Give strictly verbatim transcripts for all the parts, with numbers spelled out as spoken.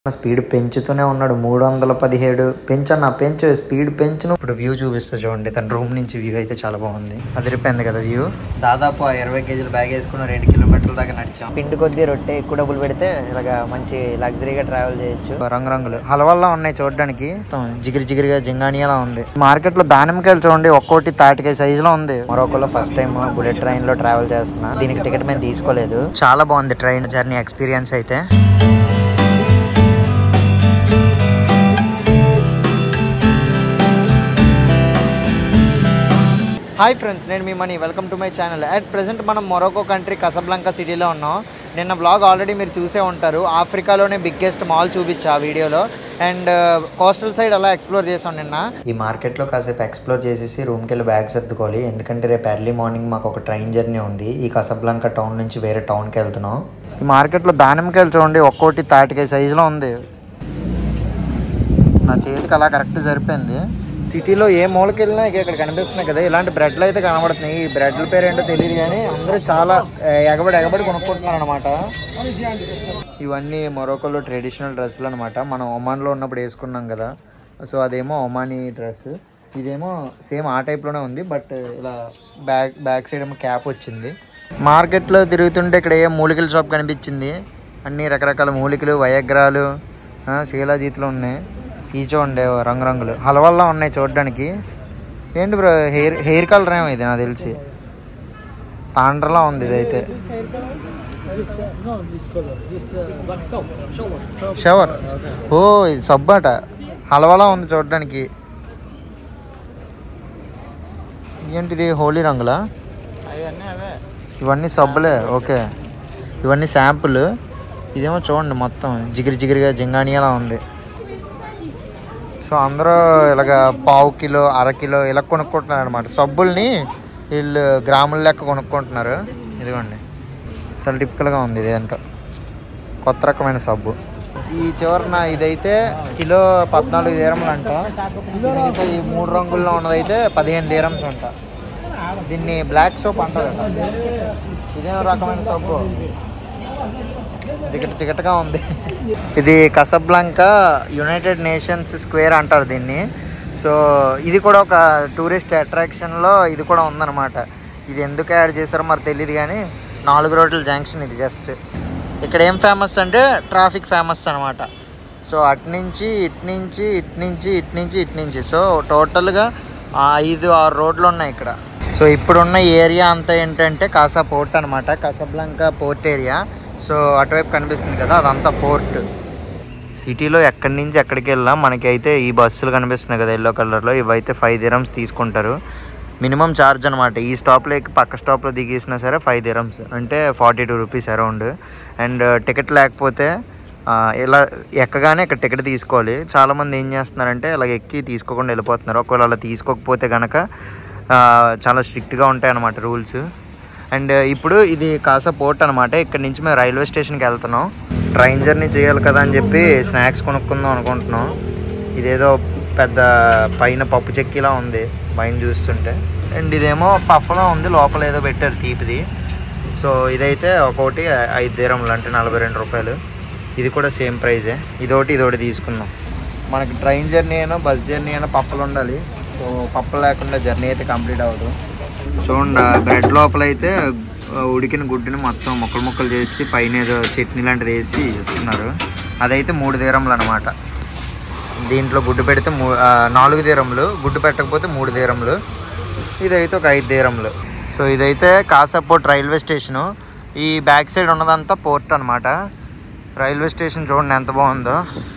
Speed పెంచుతూనే ఉన్నాడు. మూడు వందల పదిహేడు పెంచన్న పెంచు స్పీడ్ పెంచును. ఇప్పుడు వ్యూ చూపిస్తా చూడండి. తన రూమ్ నుంచి వ్యూ అయితే చాలా బాగుంది. అదిరిపోయింది కదా వ్యూ. దాదాపు ఆ ఇరవై కేజీలు బ్యాగ్ వేసుకున్న రెండు కిలోమీటర్ల దాకా నడిచాం. పిండి కొద్దీ రొట్టె ఎక్కువ డబ్బులు పెడితే ఇలాగా మంచి లగ్జరీగా ట్రావెల్ చేయొచ్చు. రంగురంగులు హల్వాల్లా ఉన్నాయి చూడడానికి. జిగిరి జిగిరిగా జింగానియాలా ఉంది. మార్కెట్ లో దానిమ్మకాయలు చూడండి, ఒక్కోటి తాటికాయ సైజ్ లో ఉంది. మొరోకోలో ఫస్ట్ టైం బుల్లెట్ ట్రైన్ లో ట్రావెల్ చేస్తున్నా. దీనికి టికెట్ మేము తీసుకోలేదు. చాలా బాగుంది ట్రైన్ జర్నీ ఎక్స్పీరియన్స్ అయితే. హాయ్ ఫ్రెండ్స్, నేను మీ Mani. Welcome to my channel. At present మనం మొరోకో కంట్రీ కసబ్లాంకా సిటీలో ఉన్నాం. నిన్న బ్లాగ్ ఆల్రెడీ మీరు చూసే ఉంటారు. ఆఫ్రికాలోనే బిగ్గెస్ట్ మాల్ చూపించా ఆ వీడియోలో. అండ్ కోస్టల్ సైడ్ అలా ఎక్స్ప్లోర్ చేసాం నిన్న. ఈ మార్కెట్లో కాసేపు ఎక్స్ప్లోర్ చేసేసి రూమ్కి వెళ్ళి బ్యాగ్ సర్దుకోవాలి. ఎందుకంటే రేపు ఎర్లీ మార్నింగ్ మాకు ఒక ట్రైన్ జర్నీ ఉంది. ఈ కసబ్లాంకా టౌన్ నుంచి వేరే టౌన్కి వెళ్తున్నాం. ఈ మార్కెట్లో దానిమ్మకాయలు చూడండి, ఒక్కోటి తాటికాయ సైజులో ఉంది. నా చేతికి అలా కరెక్ట్ సరిపోయింది. సిటీలో ఏ మూలకి వెళ్ళినా ఇక ఇక్కడ కనిపిస్తున్నాయి కదా, ఇలాంటి బ్రెడ్లు అయితే కనబడుతున్నాయి. ఈ బ్రెడ్ల పేరు ఏంటో తెలియదు కానీ అందరూ చాలా ఎగబడి ఎగబడి కొనుక్కుంటున్నారు అనమాట. ఇవన్నీ మొరోకోలో ట్రెడిషనల్ డ్రెస్సులు అనమాట. మనం ఒమాన్లో ఉన్నప్పుడు వేసుకున్నాం కదా, సో అదేమో ఒమానీ డ్రెస్. ఇదేమో సేమ్ ఆ టైప్లోనే ఉంది, బట్ ఇలా బ్యాక్ బ్యాక్ సైడ్ ఏమో క్యాప్ వచ్చింది. మార్కెట్లో తిరుగుతుంటే ఇక్కడ ఏ మూలికల షాప్ కనిపించింది. అన్ని రకరకాల మూలికలు, వయగ్రాలు, శీలాజీతులు ఉన్నాయి. ఈ చూడండి రంగురంగులు హల్వాల్లా ఉన్నాయి చూడడానికి. ఏంటి బ్రో, హెయిర్ హెయిర్ కలర్ ఏమో ఇది నాకు తెలిసి. తాండ్రలా ఉంది ఇదైతే. షవర్, ఓ ఇది సబ్బు అట. హల్వాలా ఉంది చూడడానికి. ఏంటిది, హోలీ రంగులా? ఇవన్నీ సబ్బులే. ఓకే, ఇవన్నీ శాంపుల్. ఇదేమో చూడండి మొత్తం జిగిరి జిగిరిగా జింగానియాలా ఉంది. సో అందరూ ఇలాగ పావు కిలో అర కిలో ఇలా కొనుక్కుంటున్నారు అనమాట. సబ్బుల్ని వీళ్ళు గ్రాముల లెక్క కొనుక్కుంటున్నారు. ఇదిగోండి, చాలా టిపికల్గా ఉంది. ఇది ఏంటో కొత్త రకమైన సబ్బు. ఈ చివరన ఇదైతే కిలో పద్నాలుగు దీరములు అంట. మిగతా ఈ మూడు రంగుల్లో ఉన్నదైతే పదిహేను దీరమ్స్ అంట. దీన్ని బ్లాక్ సోప్ అంటారు. ఇదేమో రకమైన సబ్బు, జిగట జిగటగా ఉంది. ఇది కసబ్లాంకా యునైటెడ్ నేషన్స్ స్క్వేర్ అంటారు దీన్ని. సో ఇది కూడా ఒక టూరిస్ట్ అట్రాక్షన్లో ఇది కూడా ఉందన్నమాట. ఇది ఎందుకు యాడ్ చేశారో మరి తెలియదు కానీ నాలుగు రోడ్ల జంక్షన్ ఇది. జస్ట్ ఇక్కడ ఏం ఫేమస్ అంటే ట్రాఫిక్ ఫేమస్ అనమాట. సో అటు నుంచి ఇటు నుంచి ఇటు నుంచి ఇటు నుంచి ఇటు నుంచి సో టోటల్గా ఐదు ఆరు రోడ్లు ఉన్నాయి ఇక్కడ. సో ఇప్పుడున్న ఏరియా అంతా ఏంటంటే కాసా పోర్ట్ అనమాట, కసబ్లాంకా పోర్ట్ ఏరియా. సో అటువైపు కనిపిస్తుంది కదా, అదంతా పోర్ట్. సిటీలో ఎక్కడి నుంచి ఎక్కడికి వెళ్ళా మనకి అయితే ఈ బస్సులు కనిపిస్తున్నాయి కదా ఎల్లో కలర్లో, ఇవైతే ఫైవ్ దిరమ్స్ తీసుకుంటారు మినిమం ఛార్జ్ అనమాట. ఈ స్టాప్లో ఎక్కి పక్క స్టాప్లో దిగేసినా సరే ఫైవ్ దిరమ్స్ అంటే forty two rupees around. And ticket లేకపోతే ఇలా ఎక్కగానే ఇక్కడ టికెట్ తీసుకోవాలి. చాలామంది ఏం చేస్తున్నారంటే ఇలా ఎక్కి తీసుకోకుండా వెళ్ళిపోతున్నారు. ఒకవేళ అలా తీసుకోకపోతే కనుక చాలా స్ట్రిక్ట్గా ఉంటాయి అన్నమాట రూల్స్. అండ్ ఇప్పుడు ఇది కాసా పోర్ట్ అనమాట. ఇక్కడ నుంచి మేము రైల్వే స్టేషన్కి వెళ్తున్నాం. ట్రైన్ జర్నీ చేయాలి కదా అని చెప్పి స్నాక్స్ కొనుక్కుందాం అనుకుంటున్నాం. ఇదేదో పెద్ద పైన పప్పు చెక్కిలా ఉంది పైన చూస్తుంటే. అండ్ ఇదేమో పఫ్లా ఉంది, లోపల ఏదో పెట్టారు తీపిది. సో ఇదైతే ఒక్కొక్కటి ఐదు దీరములు అంటే నలభై రెండు రూపాయలు. ఇది కూడా సేమ్ ప్రైజే. ఇదొకటి ఇదొకటి తీసుకుందాం. మనకి ట్రైన్ జర్నీ అయినా బస్ జర్నీ అయినా పప్పులు ఉండాలి. సో పప్పులు లేకుండా జర్నీ అయితే కంప్లీట్ అవ్వదు. చూడండి బ్రెడ్ లోపల అయితే ఉడికిన గుడ్డుని మొత్తం ముక్కలు ముక్కలు చేసి పైన ఏదో చట్నీ లాంటిది వేసి ఇస్తున్నారు. అదైతే మూడు దీరములు అనమాట. దీంట్లో గుడ్డు పెడితే మూ నాలుగు దీరములు, గుడ్డు పెట్టకపోతే మూడు దీరములు. ఇదైతే ఒక ఐదు దీరములు. సో ఇదైతే కాసా పోర్ట్ రైల్వే స్టేషను. ఈ బ్యాక్ సైడ్ ఉన్నదంతా పోర్ట్ అనమాట. రైల్వే స్టేషన్ చూడండి ఎంత బాగుందో.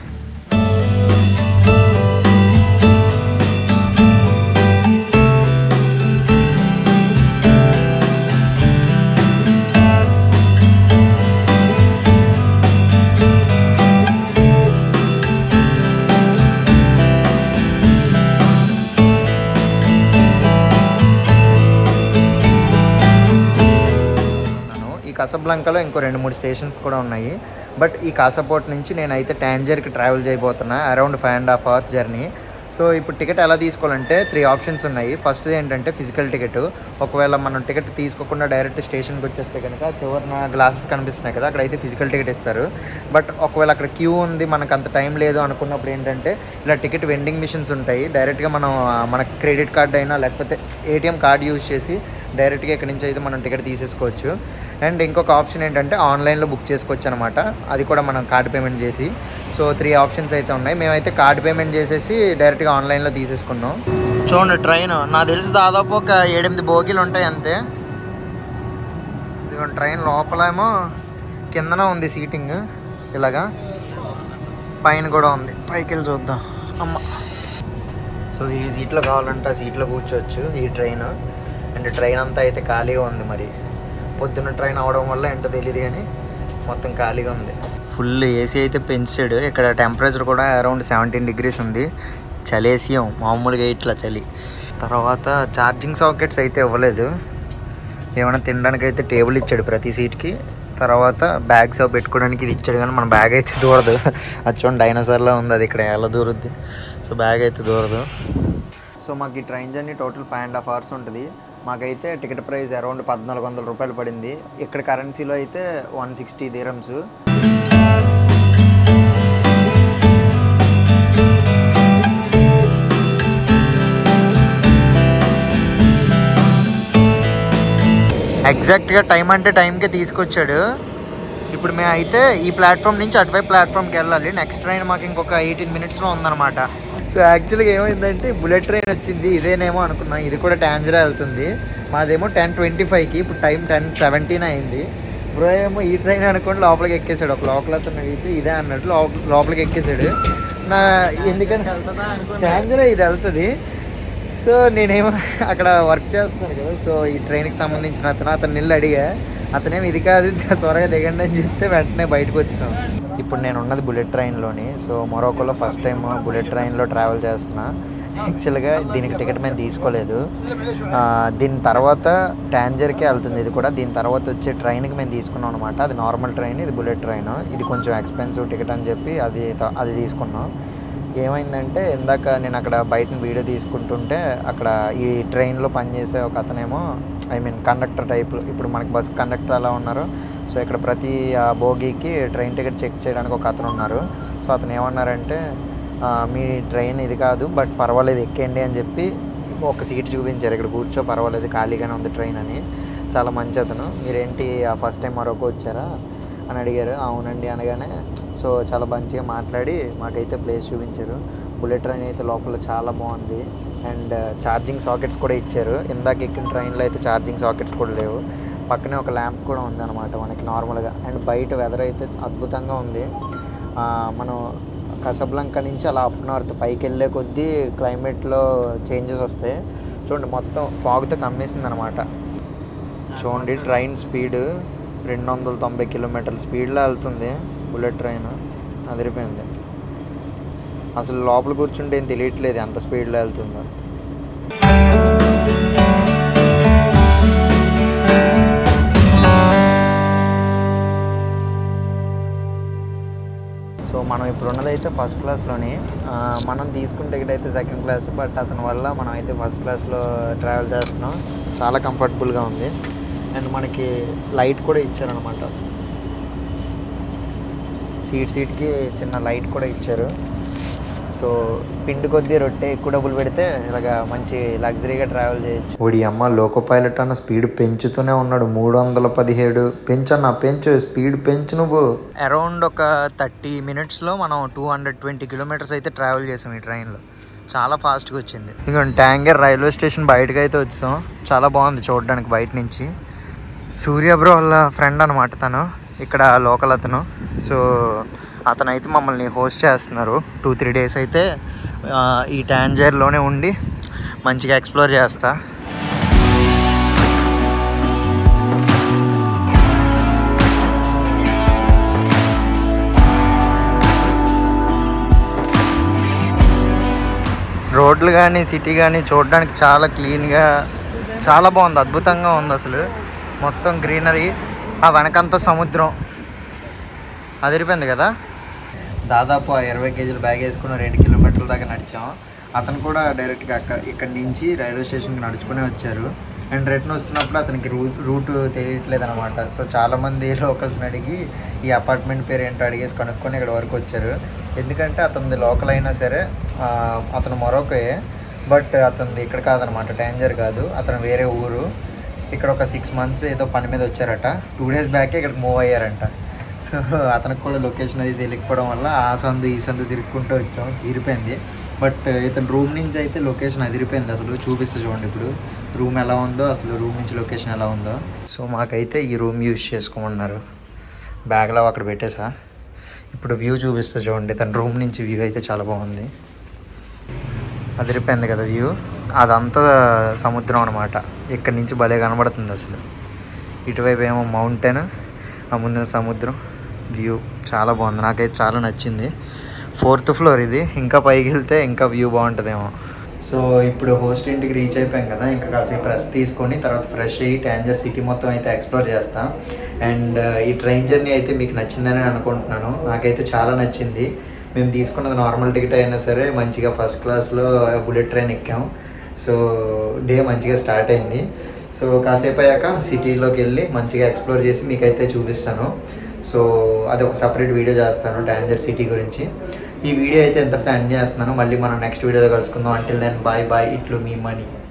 కసబ్లాంకాలో ఇంకో రెండు మూడు స్టేషన్స్ కూడా ఉన్నాయి. బట్ ఈ కాసా పోర్ట్ నుంచి నేనైతే టాంజియర్కి ట్రావెల్ చేయబోతున్నా. Around five and half hours journey. So ఇప్పుడు టికెట్ ఎలా తీసుకోవాలంటే త్రీ ఆప్షన్స్ ఉన్నాయి. ఫస్ట్ ఏంటంటే ఫిజికల్ టికెట్. ఒకవేళ మనం టికెట్ తీసుకోకుండా డైరెక్ట్ స్టేషన్కి వచ్చేస్తే కనుక చివరిన గ్లాసెస్ కనిపిస్తున్నాయి కదా, అక్కడైతే ఫిజికల్ టికెట్ ఇస్తారు. బట్ ఒకవేళ అక్కడ క్యూ ఉంది, మనకు అంత టైం లేదు అనుకున్నప్పుడు ఏంటంటే ఇలా టికెట్ వెండింగ్ మిషన్స్ ఉంటాయి. డైరెక్ట్గా మనం మన క్రెడిట్ కార్డ్ అయినా లేకపోతే ఏటీఎం కార్డ్ యూజ్ చేసి డైరెక్ట్గా ఇక్కడి నుంచి అయితే మనం టికెట్ తీసేసుకోవచ్చు. అండ్ ఇంకొక ఆప్షన్ ఏంటంటే ఆన్లైన్లో బుక్ చేసుకోవచ్చు అనమాట, అది కూడా మనం కార్డ్ పేమెంట్ చేసి. సో త్రీ ఆప్షన్స్ అయితే ఉన్నాయి. మేమైతే కార్డ్ పేమెంట్ చేసేసి డైరెక్ట్గా ఆన్లైన్లో తీసేసుకున్నాం. చూడండి ట్రైన్, నాకు తెలిసి దాదాపు ఒక ఏడెనిమిది బోగీలు ఉంటాయి అంతే. ఇదిగోండి ట్రైన్ లోపలేమో కిందన ఉంది సీటింగ్ ఇలాగా, పైన కూడా ఉంది. పైకి వెళ్ళి చూద్దాం. అమ్మ, సో ఈ సీట్లో కావాలంటే ఆ సీట్లో కూర్చోవచ్చు ఈ ట్రైన్. అండ్ ట్రైన్ అంతా అయితే ఖాళీగా ఉంది. మరి పొద్దున్న ట్రైన్ అవడం వల్ల ఏంటో తెలియదు కానీ మొత్తం ఖాళీగా ఉంది. ఫుల్ ఏసీ అయితే పెంచాడు. ఇక్కడ టెంపరేచర్ కూడా అరౌండ్ సెవెంటీన్ డిగ్రీస్ ఉంది. చలేసియం మామూలుగా ఇట్లా చలి. తర్వాత ఛార్జింగ్ సాకెట్స్ అయితే ఇవ్వలేదు. ఏమైనా తినడానికి అయితే టేబుల్ ఇచ్చాడు ప్రతి సీట్కి. తర్వాత బ్యాగ్స్ అవి పెట్టుకోవడానికి ఇది ఇచ్చాడు, కానీ మన బ్యాగ్ అయితే దూరదు. అది చూడండి డైనోసార్లో ఉంది, అది ఇక్కడ ఎలా దూరుద్ది. సో బ్యాగ్ అయితే దూరదు. సో మాకు ఈ train journey total five and half hours ఉంటుంది. మాకైతే టికెట్ ప్రైస్ అరౌండ్ పద్నాలుగు వందల రూపాయలు పడింది. ఇక్కడ కరెన్సీలో అయితే వన్ సిక్స్టీ దిరమ్స్. ఎగ్జాక్ట్గా టైం అంటే టైంకే తీసుకొచ్చాడు. ఇప్పుడు మేము అయితే ఈ ప్లాట్ఫామ్ నుంచి అటువైపు ప్లాట్ఫామ్కి వెళ్ళాలి. నెక్స్ట్ ట్రైన్ మాకు ఇంకొక ఎయిటీన్ మినిట్స్లో ఉందన్నమాట. సో యాక్చువల్గా ఏమైందంటే బుల్లెట్ ట్రైన్ వచ్చింది, ఇదేనేమో అనుకున్నాం. ఇది కూడా టాంజరా వెళ్తుంది. మాదేమో టెన్ ట్వంటీ ఫైవ్కి, ఇప్పుడు టైం టెన్ సెవెంటీన్ అయింది. బ్రో ఏమో ఈ ట్రైన్ అనుకోండి లోపలికి ఎక్కేసాడు. ఒక లోపల అతను అయితే ఇదే అన్నట్టు లోపలికి ఎక్కేసాడు. నా ఎందుకంటే టాంజరా ఇది వెళ్తుంది. సో నేనేమో అక్కడ వర్క్ చేస్తున్నాను కదా, సో ఈ ట్రైన్కి సంబంధించిన అతను అతను నిల్లు అడిగా. అతనేమో ఇది కాదు త్వరగా దిగండి అని చెప్తే వెంటనే బయటకు వచ్చాం. ఇప్పుడు నేను ఉన్నది బుల్లెట్ ట్రైన్లోని. సో మొరాకోలో ఫస్ట్ టైం బుల్లెట్ ట్రైన్లో ట్రావెల్ చేస్తున్నా. యాక్చువల్గా దీనికి టికెట్ మేము తీసుకోలేదు. దీని తర్వాత టాంజర్కే వెళ్తుంది ఇది కూడా. దీని తర్వాత వచ్చే ట్రైన్కి మేము తీసుకున్నాం అనమాట. అది నార్మల్ ట్రైన్, ఇది బుల్లెట్ ట్రైన్. ఇది కొంచెం ఎక్స్పెన్సివ్ టికెట్ అని చెప్పి అది అది తీసుకున్నాం. ఏమైందంటే ఇందాక నేను అక్కడ బయట వీడియో తీసుకుంటుంటే అక్కడ ఈ ట్రైన్లో పనిచేసే ఒక అతనేమో, ఐ మీన్ కండక్టర్ టైప్లో, ఇప్పుడు మనకి బస్ కండక్టర్ ఎలా ఉన్నారు, సో ఇక్కడ ప్రతి బోగీకి ట్రైన్ టికెట్ చెక్ చేయడానికి ఒక అతను ఉన్నారు. సో అతను ఏమన్నారంటే మీ ట్రైన్ ఇది కాదు బట్ పర్వాలేదు ఎక్కండి అని చెప్పి ఒక సీట్ చూపించారు. ఇక్కడ కూర్చో పర్వాలేదు ఖాళీగానే ఉంది ట్రైన్ అని. చాలా మంచి అతను. మీరేంటి ఫస్ట్ టైం మరొక వచ్చారా అని అడిగారు. అవునండి అనగానే సో చాలా మంచిగా మాట్లాడి మాకైతే ప్లేస్ చూపించారు. బుల్లెట్ ట్రైన్ అయితే లోపల చాలా బాగుంది. అండ్ ఛార్జింగ్ సాకెట్స్ కూడా ఇచ్చారు. ఇందాక ఎక్కిన ట్రైన్లో అయితే ఛార్జింగ్ సాకెట్స్ కూడా లేవు. పక్కనే ఒక ల్యాంప్ కూడా ఉందన్నమాట మనకి నార్మల్గా. అండ్ బయట వెదర్ అయితే అద్భుతంగా ఉంది. మనం కసబ్లంకా నుంచి అలా అప్ నార్త్ పైకి వెళ్ళే కొద్దీ క్లైమేట్లో చేంజెస్ వస్తాయి. చూడండి మొత్తం ఫాగ్తో కమ్మేసింది అనమాట. చూడండి ట్రైన్ స్పీడ్ రెండు వందల తొంభై కిలోమీటర్ల స్పీడ్లో వెళ్తుంది బుల్లెట్ ట్రైన్. అదిరిపోయింది. అసలు లోపల కూర్చుంటే ఏం తెలియట్లేదు ఎంత స్పీడ్లో వెళ్తుందో. సో మనం ఇప్పుడు ఉన్నదైతే ఫస్ట్ క్లాస్లోని. మనం తీసుకున్న టికెట్ అయితే సెకండ్ క్లాస్, బట్ అతని వల్ల మనం అయితే ఫస్ట్ క్లాస్లో ట్రావెల్ చేస్తున్నాం. చాలా కంఫర్టబుల్గా ఉంది. అండ్ మనకి లైట్ కూడా ఇచ్చారనమాట. సీట్ సీట్కి చిన్న లైట్ కూడా ఇచ్చారు. సో పిండి కొద్దీ రొట్టె ఎక్కువ డబ్బులు పెడితే ఇలాగ మంచి లగ్జరీగా ట్రావెల్ చేయొచ్చు. ఓడి అమ్మ లోకో పైలట్ అన్న స్పీడ్ పెంచుతూనే ఉన్నాడు. మూడు వందల పదిహేడు పెంచన్న పెంచు స్పీడ్ పెంచు నువ్వు. అరౌండ్ ఒక థర్టీ మినిట్స్లో మనం టూ హండ్రెడ్ ట్వంటీ కిలోమీటర్స్ అయితే ట్రావెల్ చేసాం ఈ ట్రైన్లో. చాలా ఫాస్ట్గా వచ్చింది. ఇక ట్యాంగర్ రైల్వే స్టేషన్ బయటకు అయితే వచ్చాం. చాలా బాగుంది చూడడానికి బయట నుంచి. సూర్య బ్రో వాళ్ళ ఫ్రెండ్ అనమాట తను, ఇక్కడ లోకల్ అతను. సో అతను అయితే మమ్మల్ని హోస్ట్ చేస్తున్నారు. టూ త్రీ డేస్ అయితే ఈ టాంజర్లోనే ఉండి మంచిగా ఎక్స్ప్లోర్ చేస్తా. రోడ్లు కానీ సిటీ కానీ చూడడానికి చాలా క్లీన్గా చాలా బాగుంది. అద్భుతంగా ఉంది అసలు. మొత్తం గ్రీనరీ, ఆ వెనకంతా సముద్రం. అదిరిపోయింది కదా. దాదాపు ఆ ఇరవై కేజీలు బ్యాగ్ వేసుకుని రెండు కిలోమీటర్ల దాకా నడిచాం. అతను కూడా డైరెక్ట్గా అక్కడ ఇక్కడి నుంచి రైల్వే స్టేషన్కి నడుచుకునే వచ్చారు. అండ్ రిటర్న్ వస్తున్నప్పుడు అతనికి రూ రూట్ తెలియట్లేదు అనమాట. సో చాలామంది లోకల్స్ని అడిగి ఈ అపార్ట్మెంట్ పేరు ఏంటో అడిగేసి కనుక్కొని ఇక్కడ వరకు వచ్చారు. ఎందుకంటే అతనిది లోకల్ అయినా సరే అతను మొరోకోయే, బట్ అతనిది ఇక్కడ కాదనమాట, టాంజర్ కాదు, అతను వేరే ఊరు. ఇక్కడ ఒక సిక్స్ మంత్స్ ఏదో పని మీద వచ్చారట. టూ డేస్ బ్యాకే ఇక్కడికి మూవ్ అయ్యారంట. సో అతనికి కూడా లొకేషన్ అది తెలియకపోవడం వల్ల ఆ సందు ఈ సందు తిరుక్కుంటూ వచ్చాం, తీరిపోయింది. బట్ ఇతను రూమ్ నుంచి అయితే లొకేషన్ అదిరిపోయింది. అసలు చూపిస్తే చూడండి ఇప్పుడు రూమ్ ఎలా ఉందో, అసలు రూమ్ నుంచి లొకేషన్ ఎలా ఉందో. సో మాకైతే ఈ రూమ్ యూజ్ చేసుకోమన్నారు. బ్యాగ్లో అక్కడ పెట్టేసా. ఇప్పుడు వ్యూ చూపిస్తే చూడండి, తన రూమ్ నుంచి వ్యూ అయితే చాలా బాగుంది. అదిరిపోయింది కదా వ్యూ. అదంతా సముద్రం అనమాట. ఇక్కడి నుంచి భలే కనబడుతుంది అసలు. ఇటువైపు ఏమో మౌంటైన్, ఆ ముందున సముద్రం. వ్యూ చాలా బాగుంది, నాకైతే చాలా నచ్చింది. ఫోర్త్ ఫ్లోర్ ఇది, ఇంకా పైకి వెళ్తే ఇంకా వ్యూ బాగుంటుందేమో. సో ఇప్పుడు హోస్ట్ ఇంటికి రీచ్ అయిపోయాం కదా, ఇంకా కాసేపు రెస్ట్ తీసుకొని తర్వాత ఫ్రెష్ అయ్యి టాంజర్ సిటీ మొత్తం అయితే ఎక్స్ప్లోర్ చేస్తాం. అండ్ ఈ ట్రైన్ జర్నీ అయితే మీకు నచ్చిందని అనుకుంటున్నాను. నాకైతే చాలా నచ్చింది. మేము తీసుకున్నది నార్మల్ టికెట్ అయినా సరే మంచిగా ఫస్ట్ క్లాస్లో బుల్లెట్ ట్రైన్ ఎక్కాం. సో డే మంచిగా స్టార్ట్ అయింది. సో కాసేపు అయ్యాక సిటీలోకి వెళ్ళి మంచిగా ఎక్స్ప్లోర్ చేసి మీకైతే చూపిస్తాను. సో అది ఒక సపరేట్ వీడియో చేస్తాను టాంజర్ సిటీ గురించి. ఈ వీడియో అయితే ఎంతటితో ఎండ్ చేస్తున్నాను. మళ్ళీ మనం నెక్స్ట్ వీడియోలో కలుసుకుందాం. అంటిల్ దెన్ బాయ్ బాయ్, ఇట్లు మీ మనీ.